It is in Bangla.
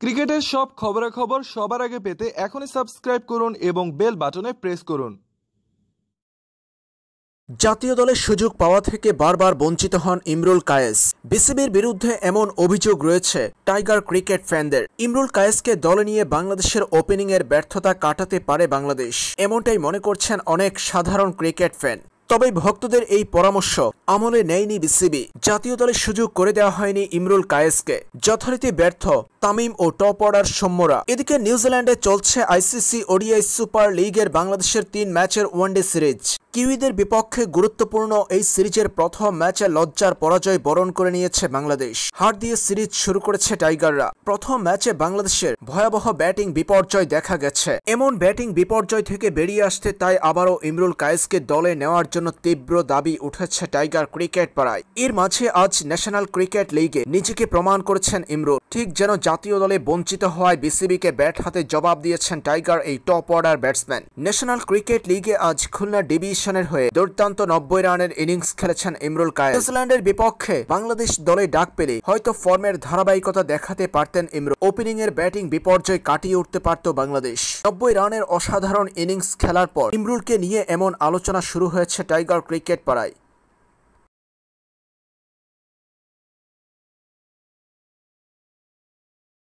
ক্রিকেটের সব খবরাখবর সবার আগে পেতে এখনই সাবস্ক্রাইব করুন এবং বেল বাটনে প্রেস করুন। জাতীয় দলের সুযোগ পাওয়া থেকে বারবার বঞ্চিত হন ইমরুল কায়েস। বিসিবির বিরুদ্ধে এমন অভিযোগ রয়েছে টাইগার ক্রিকেট ফ্যানদের। ইমরুল কায়েসকে দলে নিয়ে বাংলাদেশের ওপেনিংয়ের ব্যর্থতা কাটাতে পারে বাংলাদেশ, এমনটাই মনে করছেন অনেক সাধারণ ক্রিকেট ফ্যান। তবে ভক্তদের এই পরামর্শ আমলে নেয়নি বিসিবি। জাতীয় দলের সুযোগ করে দেওয়া হয়নি ইমরুল কায়েসকে। যথারীতি ব্যর্থ তামিম ও টপ অর্ডার সৌম্যরা। এদিকে নিউজিল্যান্ডে চলছে আইসিসি ওডিআই সুপার লিগের বাংলাদেশের 3 ম্যাচের ওয়ানডে সিরিজ। কিউইদের বিপক্ষে গুরুত্বপূর্ণ এই সিরিজের প্রথম ম্যাচে লজ্জার পরাজয় বরণ করে নিয়েছে বাংলাদেশ। হার দিয়ে সিরিজ শুরু করেছে টাইগাররা। প্রথম ম্যাচে বাংলাদেশের ভয়াবহ ব্যাটিং বিপর্যয় দেখা গেছে। এমন ব্যাটিং বিপর্যয় থেকে বেরিয়ে আসতে তাই আবারও ইমরুল কায়েসকে দলে নেওয়ার জন্য তীব্র দাবি উঠেছে টাইগার ক্রিকেট পাড়ায়। এর মাঝে আজ ন্যাশনাল ক্রিকেট লিগে নিজেকে প্রমাণ করেছেন ইমরুল। ঠিক যেন জাতীয় দলে বঞ্চিত হওয়ায় বিসিবিকে ব্যাট হাতে জবাব দিয়েছেন টাইগার এই top order batsman. National cricket লিগে আজ খুলনা ডিভিশনের হয়ে দুর্দান্ত 90 রানের ইনিংস খেলেছেন ইমরুল কায়েস। নিউজিল্যান্ডের বিপক্ষে বাংলাদেশ দলে ডাক পেলে হয়তো ফর্মের ধারাবাহিকতা দেখাতে পারতেন ইমরুল। ওপেনিং এর ব্যাটিং বিপর্যয় কাটিয়ে উঠতে পারত বাংলাদেশ। 90 রানের অসাধারণ ইনিংস খেলার পর ইমরুলকে নিয়ে এমন আলোচনা শুরু হয়েছে টাইগার ক্রিকেট পাড়ায়।